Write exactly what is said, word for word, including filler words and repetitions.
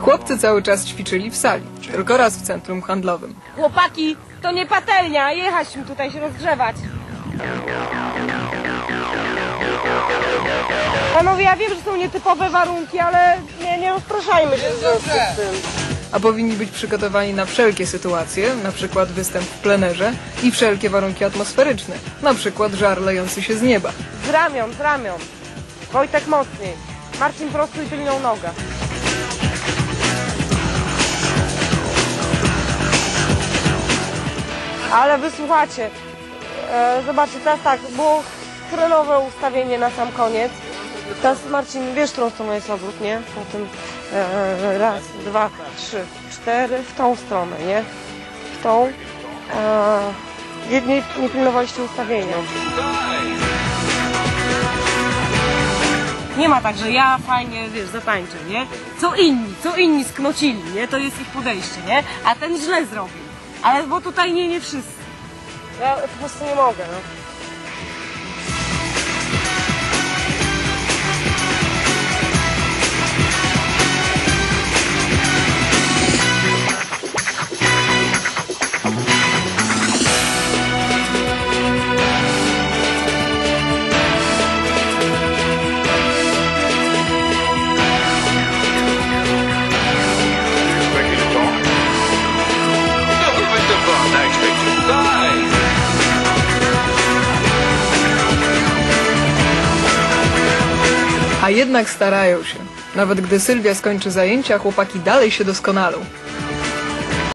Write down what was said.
Chłopcy cały czas ćwiczyli w sali, tylko raz w centrum handlowym. Chłopaki, to nie patelnia, jechać mi tutaj się rozgrzewać. Panowie, ja wiem, że są nietypowe warunki, ale nie, nie rozpraszajmy się w związku z tym. A powinni być przygotowani na wszelkie sytuacje, na przykład występ w plenerze i wszelkie warunki atmosferyczne, na przykład żar lejący się z nieba. Z ramion, z ramion. Wojtek mocniej. Marcin prostuj tylną nogę. Ale wysłuchacie. E, zobaczcie, teraz tak, było chrelowe ustawienie na sam koniec. Teraz Marcin, wiesz, którą stroną jest obrót, nie? Po tym e, raz, dwa, trzy, cztery, w tą stronę, nie? W tą. E, nie, nie, nie pilnowaliście ustawienia. Nie ma tak, że ja fajnie, wiesz, zatańczę, nie? Co inni, co inni sknocili, nie? To jest ich podejście, nie? A ten źle zrobił. Ale bo tutaj nie, nie wszyscy. Ja po prostu nie mogę, no. A jednak starają się. Nawet gdy Sylwia skończy zajęcia, chłopaki dalej się doskonalą.